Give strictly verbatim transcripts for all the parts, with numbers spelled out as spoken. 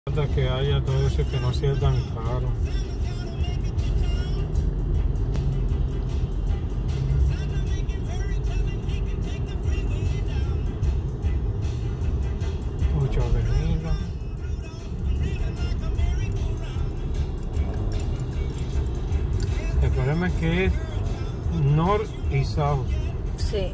Hasta que haya todo eso que no sea tan caro. Ocho Avenida. El problema es que es North y South. Sí.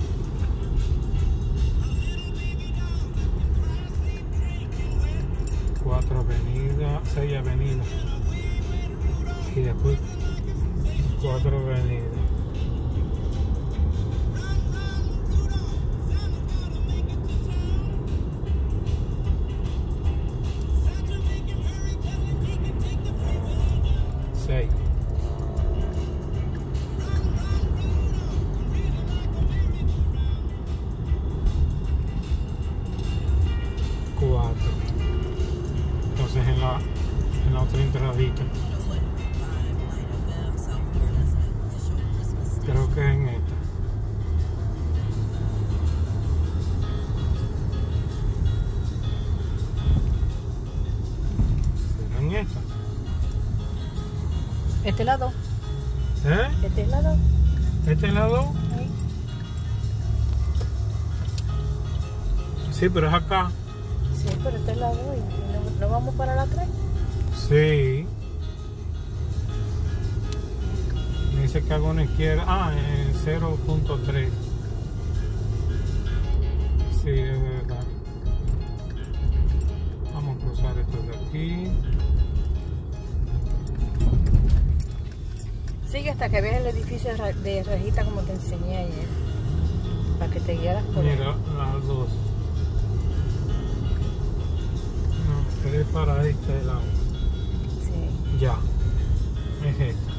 Cuatro Avenida, seis Avenida. Y después cuatro Avenida. Seis. Cuatro. Entonces en la, en la otra entradita. Creo que es en esta. ¿Será en esta? ¿Este lado? ¿Eh? ¿Este lado? ¿Este lado? Ahí. Sí, pero es acá. Sí, pero este lado. ¿Y no, no vamos para la tres? Sí. Me dice que hago una izquierda. Ah, en cero punto tres. Sí, es verdad. Vamos a cruzar esto de aquí. Sigue hasta que veas el edificio de Ra- de Rajita como te enseñé ayer. Para que te guiaras por él. Mira, las dos. No, tres para este lado. Sí. Ya. Es esta.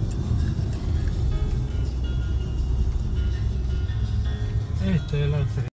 Esta es la tres.